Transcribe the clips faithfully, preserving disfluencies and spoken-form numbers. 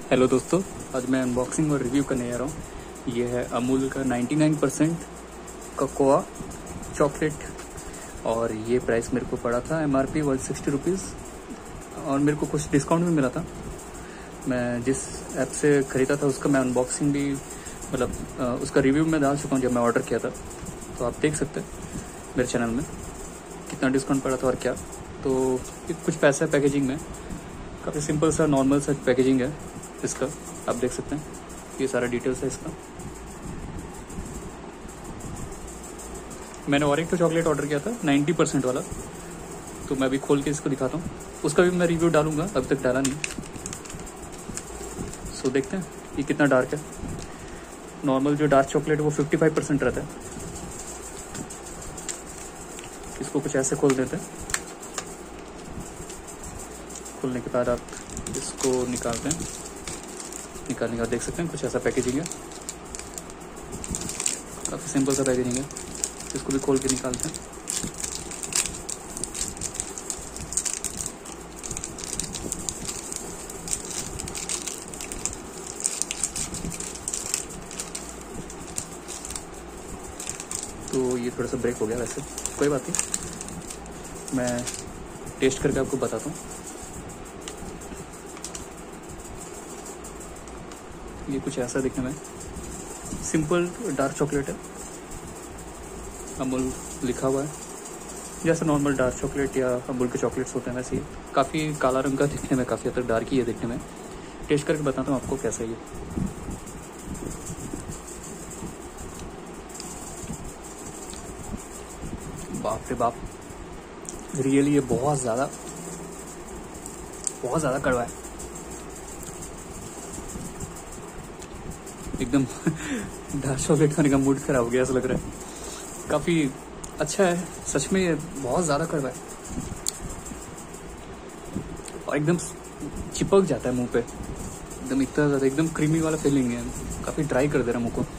Hello दोस्तों, आज मैं अनबॉक्सिंग और रिव्यू करने जा रहा हूँ। ये है अमूल का निन्यानवे परसेंट कोकोआ चॉकलेट और ये प्राइस मेरे को पड़ा था M R P one sixty rupees और मेरे को कुछ डिस्काउंट भी मिला था। मैं जिस ऐप से ख़रीदा था उसका मैं अनबॉक्सिंग भी मतलब उसका रिव्यू मैं डाल चुका हूँ जब मैं ऑर्डर किया था, तो आप देख सकते हैं मेरे चैनल में कितना डिस्काउंट पड़ा था और क्या। तो कुछ पैसा है पैकेजिंग में, काफ़ी सिंपल सा नॉर्मल सा पैकेजिंग है इसका, आप देख सकते हैं। ये सारा डिटेल्स है इसका। मैंने और एक तो चॉकलेट ऑर्डर किया था नब्बे परसेंट वाला, तो मैं अभी खोल के इसको दिखाता हूँ। उसका भी मैं रिव्यू डालूंगा, अभी तक डाला नहीं। सो देखते हैं ये कितना डार्क है। नॉर्मल जो डार्क चॉकलेट है वो पचपन परसेंट रहता है। इसको कुछ ऐसे खोल देते हैं। खोलने के बाद आप इसको निकालते हैं। निकालने के बाद देख सकते हैं कुछ ऐसा पैकेजिंग है, काफ़ी सिंपल सा पैकेजिंग है। इसको भी खोल के निकालते हैं। तो ये थोड़ा सा ब्रेक हो गया, वैसे कोई बात नहीं, मैं टेस्ट करके आपको बताता हूँ। ये कुछ ऐसा दिखने में, सिंपल डार्क चॉकलेट है, अमूल लिखा हुआ है। जैसे नॉर्मल डार्क चॉकलेट या अमूल के चॉकलेट्स होते हैं वैसे ही, काफ़ी काला रंग का दिखने में, काफ़ी हद तक डार्क ही है दिखने में। टेस्ट करके बताता हूँ आपको कैसा है ये। बाप रे बाप, रियली ये बहुत ज़्यादा बहुत ज़्यादा कड़वा है एकदम। डार्क चॉकलेट खाने का मूड खराब हो गया ऐसा लग रहा है। काफ़ी अच्छा है सच में, ये बहुत ज़्यादा कड़वा है और एकदम चिपक जाता है मुंह पे, एकदम इतना ज़्यादा, एकदम क्रीमी वाला फीलिंग है। काफ़ी ड्राई कर दे रहा है मुंह को,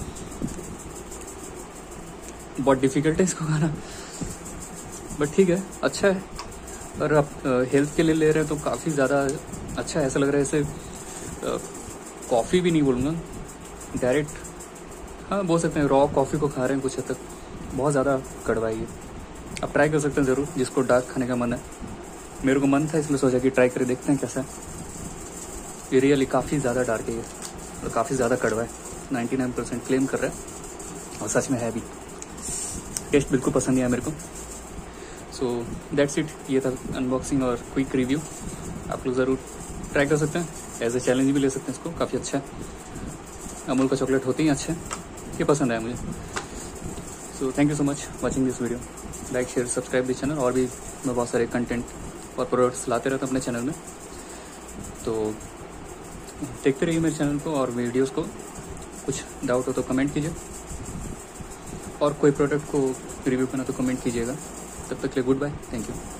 बहुत डिफिकल्ट है इसको खाना, बट ठीक है, अच्छा है। और आप हेल्थ के लिए ले रहे हैं तो काफ़ी ज़्यादा अच्छा है। ऐसा लग रहा है इसे कॉफ़ी भी नहीं बोलूँगा, डायरेक्ट हाँ बोल सकते हैं रॉ कॉफ़ी को खा रहे हैं कुछ हद तक। बहुत ज़्यादा कड़वा है ये, आप ट्राई कर सकते हैं ज़रूर जिसको डार्क खाने का मन है। मेरे को मन था इसलिए सोचा कि ट्राई करके देखते हैं कैसा है। ये रियली काफ़ी ज़्यादा डार्क है ये और काफ़ी ज़्यादा कड़वा है। निन्यानवे परसेंट क्लेम कर रहा है और सच में है भी। टेस्ट बिल्कुल पसंद नहीं आया मेरे को। सो दैट्स इट, ये था अनबॉक्सिंग और क्विक रिव्यू। आप लोग ज़रूर ट्राई कर सकते हैं, एज ए चैलेंज भी ले सकते हैं इसको, काफ़ी अच्छा है। अमूल का चॉकलेट होते ही अच्छे, ये पसंद आया मुझे। So thank you so much watching this video. Like share subscribe this channel, और भी मैं बहुत सारे कंटेंट और प्रोडक्ट्स लाते रहता हूँ अपने चैनल में, तो देखते रहिए मेरे चैनल को और वीडियोस को। कुछ डाउट हो तो कमेंट कीजिए, और कोई प्रोडक्ट को रिव्यू करना तो कमेंट कीजिएगा। तब तक के लिए गुड बाय, थैंक यू।